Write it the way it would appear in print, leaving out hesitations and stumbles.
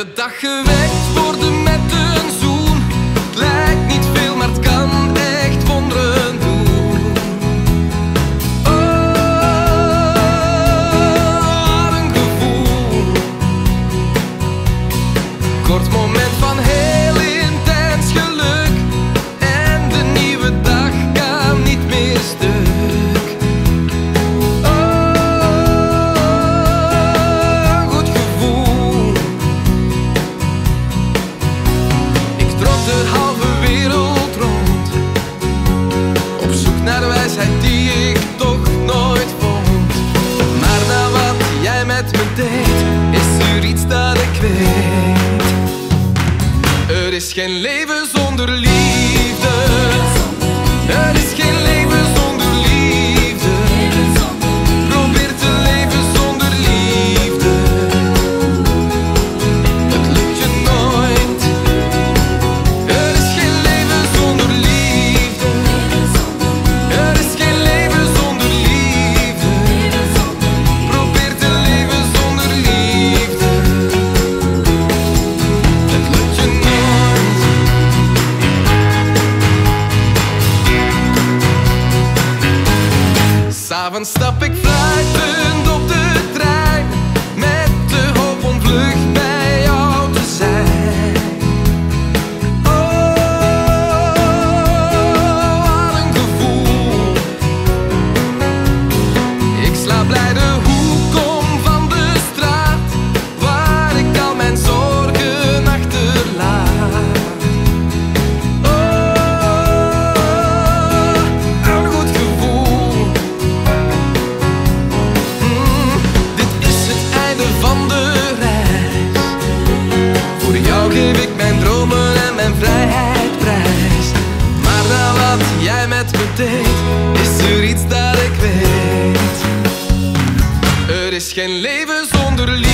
Elke dag gewekt worden met een zoen. Het lijkt niet veel, maar het kan echt wonderen doen. Oh, wat een gevoel. Kort moment van heel intens geluk. En de nieuwe dag kan niet meer stuk. Oh, een goed gevoel. Ik trok de halve wereld rond, op zoek naar wijsheid die ik toch nooit vond. Maar na wat jij met me deed, is er iets dat ik weet. Er is geen leven zonder liefde. Er is geen leven zonder liefde. Probeer te leven zonder liefde. Het lukt je nooit. Er is geen leven zonder liefde. Er is geen leven zonder liefde. Probeer te leven zonder liefde. Het lukt je nooit. S'avonds stap ik fluitend op de trein, met de hoop om vlug bij jou te zijn. Oh, wat een gevoel. Ik sla blij de hoek om van de straat, waar ik al mijn zorgen achterlaat. Oh, een goed gevoel. Dit is het einde van de reis. Voor jou geef ik mijn dromen en mijn vrijheid prijs. Maar na wat jij met me deed, is er iets dat ik weet. Er is geen leven zonder liefde.